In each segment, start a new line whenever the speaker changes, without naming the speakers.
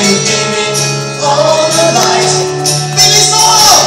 you give me all the light? Baby, so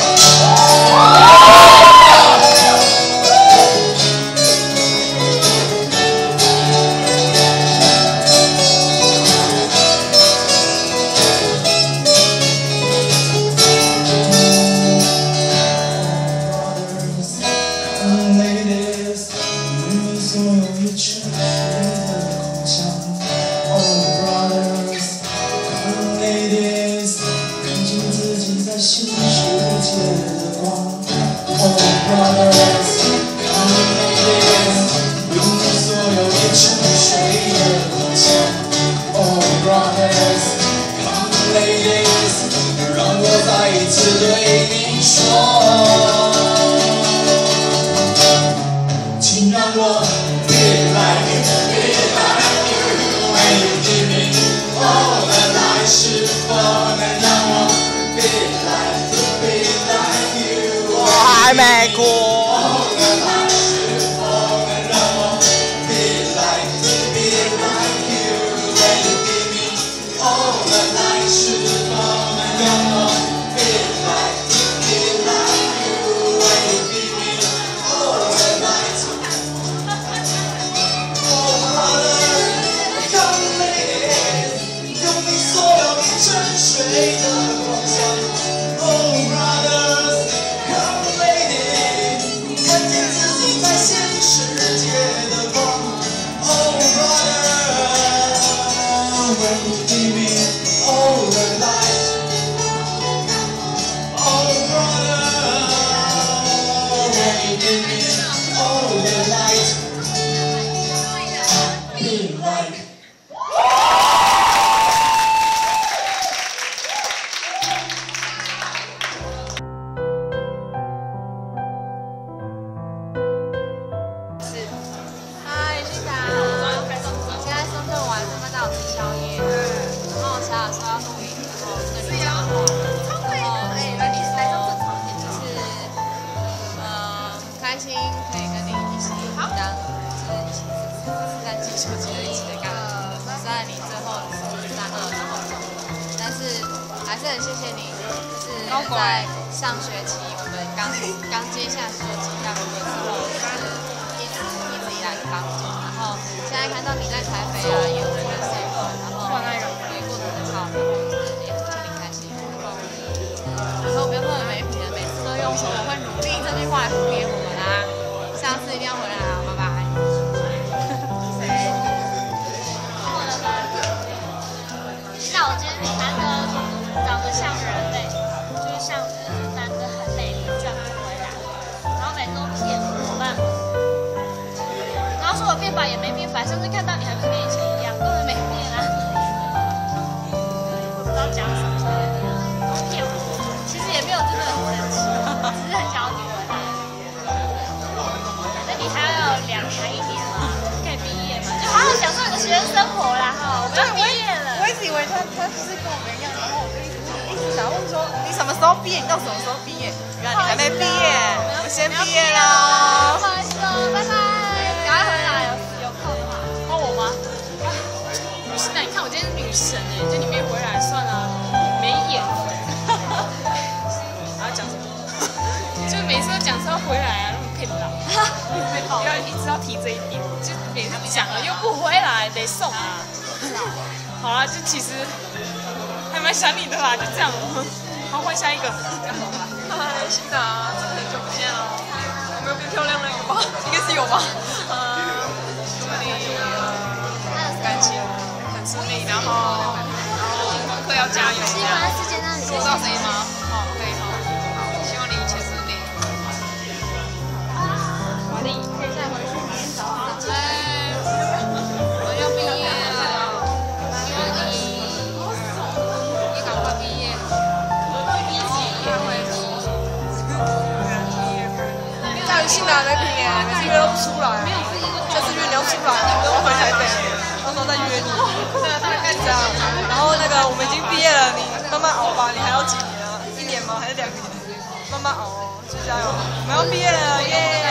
ladies， 你们所有一群谁的空想 ？Oh brothers， come ladies， 看清自己在新世界的光。Oh brothers， come ladies， 用你所有一沉睡的梦想。Oh brothers， come ladies， 让我再一次对你说。请让我 be like you, be like you. When you give me all the light， 是否能让我 be like you, be like you?
我还没过。
all the light， 是否能让我 be like you, be like you? When you give me all the light， 是否能让我 be like you, be like you? When you give me all the light。水的光芒 ，Oh brothers, come ladies， 看见自己在现世界的光 ，Oh brothers, when you give me all the light, Oh brothers, when you give me all the light, be like。
开心可以跟你一起当，就是一起在击球击的一起的感觉。虽然你最后是3-2之后走了，但是还是很谢谢你，就是在上学期我们刚接下所有吉他课的时候，就是一直以来的帮助。然后现在看到你在台北啊，也很认真，然后也过得很好，然后就是也很替你开心。然后不要说很没品的，每次都用说我会努力这句话来敷衍我们啦。下次一定要回来啊！拜拜。
那我觉得你难得长得像人类，就是像难得很美丽，居然不回来，然后每次都骗我，怎么办？然后说我变白也没变白，上次看到你还不是跟以前一样，根本没变啊。我不知道讲什么，都骗我。其实也没有真的很生气，只是很想要你回来。那你还有2年1年嘛，可以毕业嘛，就好好享受你的学生生活啦哈！我们要毕业了。
我一直以为他就是跟我们一样，然后我就一直想问说你什么时候毕业？你到什么时候毕业？原来你还没毕业，我先毕业喽。
不好意思哦，拜拜，赶快回来，有空的话。
换我吗？女神，你看我今天是女神哎，就你没回来算了，没眼。还要讲什么？就每次都讲是要回来啊，那么骗人。不要一直要提这一点，就每次讲了又不回来，得送啊。好啦，就其实还蛮想你的啦，就这样。好，换下一个。
嗨，新达，很久不见了，有没有变漂亮了？有吧？应该是有吧。祝你感情很顺利，然后功课要加油。
喜欢世界那里。
收到声音吗？好，可以好。希望你一切顺利。
华丽，可以再回去明天早上。我要毕业了，希望你也赶快毕业，一起也会
大于新达没评耶，每次约都不出来。下次约你要出来，你跟我回台北，到时候再约你。大概这样。然后那个我们已经毕业了，你慢慢熬吧。你还要几年啊？1年吗？还是2年？慢慢熬哦，就加油！我们要毕业了，耶！